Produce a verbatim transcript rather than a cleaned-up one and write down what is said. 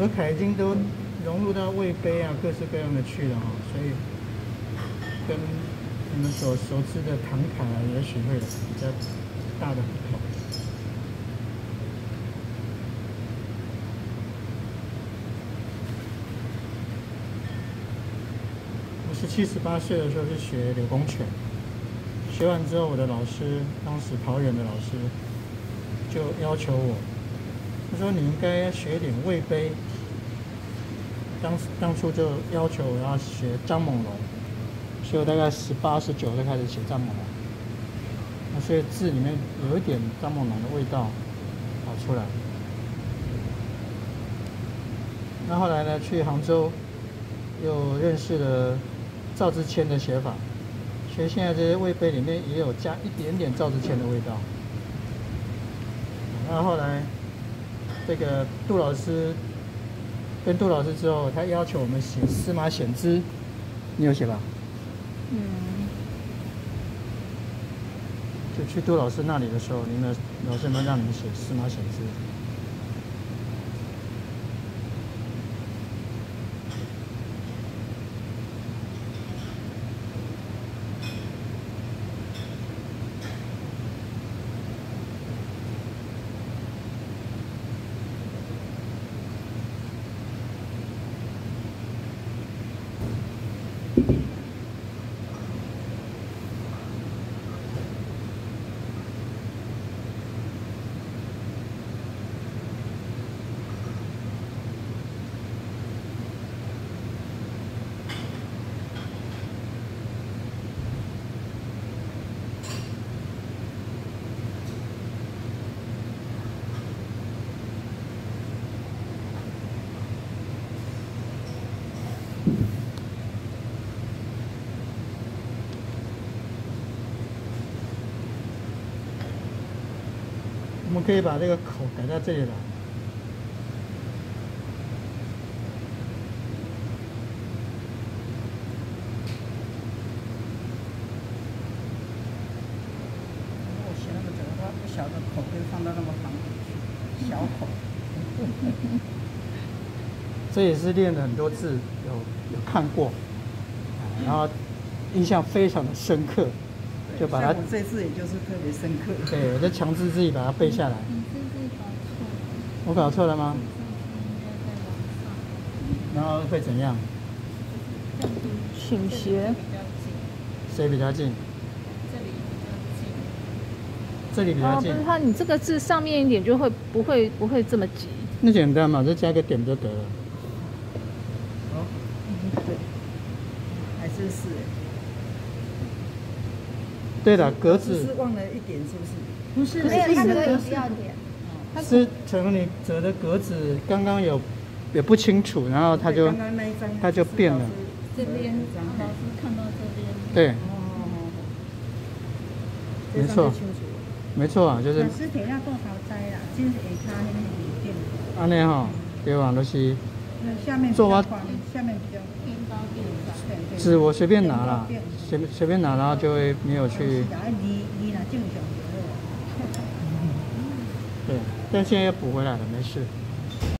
俄楷已经都融入到魏碑啊，各式各样的去了哈，所以跟你们所熟知的唐楷啊，也许会有比较大的不同。我十七、十八岁的时候是学柳公权，学完之后，我的老师，当时桃园的老师，就要求我，他说你应该学一点魏碑。当当初就要求我要学张猛龙，所以我大概十八、十九就开始写张猛龙。那所以字里面有一点张猛龙的味道跑出来。那后来呢，去杭州又认识了赵之谦的写法，所以现在这些魏碑里面也有加一点点赵之谦的味道。那后来这个杜老师。跟杜老师之后，他要求我们写司马显之，你有写吧？嗯。就去杜老师那里的时候，你们老师们让你们写司马显之。我们可以把这个口改到这里来。 我写那么久，他不晓得口可以放到那么旁边去，小口。 这也是练了很多字，有有看过，然后印象非常的深刻。就把它， 我这次也就是特别深刻。 对，我就强制自己把它背下来。 你是不是搞错了？ 我搞错了吗？然后会怎样？ 倾斜。 谁比较近？这里比较近。 哦，不是，它你这个字上面一点就会不会不会这么急。 那简单嘛，就加个点就得了。 哦，对，还真是。 对了，格子是忘了一点，是不是？ 不是， 没有，它可以不要点。 是成你折的格子刚刚有也不清楚，然后它就刚刚那一张它就变了。 这边老师看到这边。 对。 哦。 没错。没错啊，就是。 老师摕了多少摘啦？就是下骹那个里面。 安尼哈，对吧？都是。 那下面比较宽，下面比较偏高偏窄。 纸我随便拿啦，随随便拿，然后就会没有去。对，但现在又补回来了，没事。